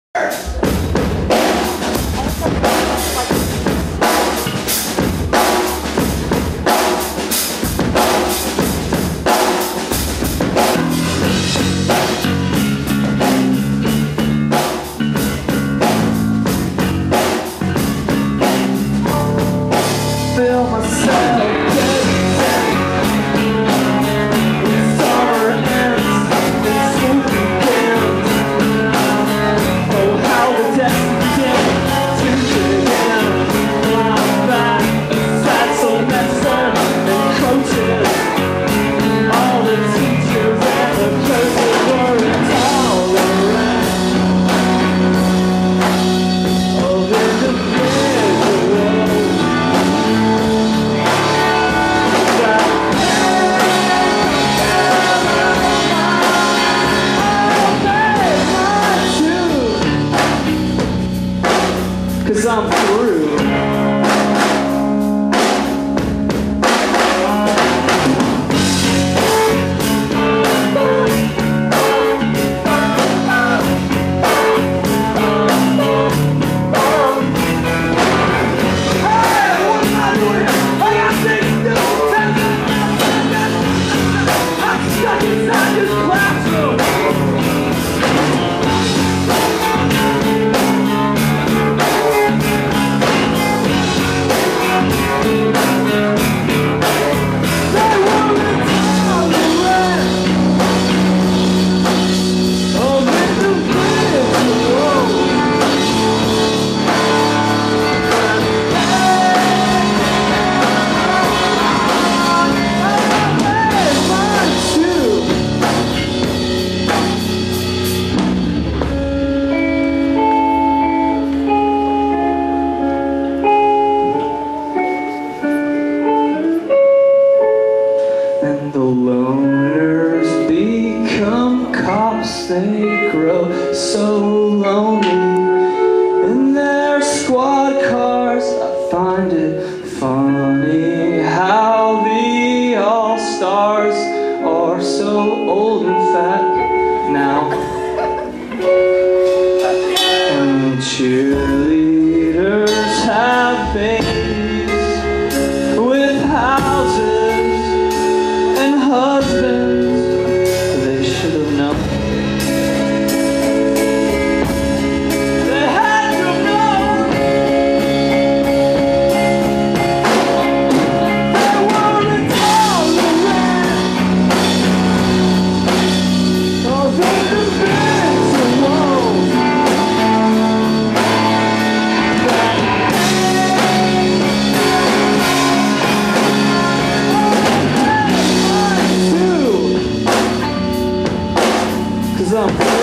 Feel myself cause I'm through. And the loners become cops, they grow so lonely in their squad cars. I find it funny how the all-stars are so old and fat now. And cheerleaders have babies with houses and husbands, they should have known. They had to have known. They weren't tolerant of individuals. Cause I'm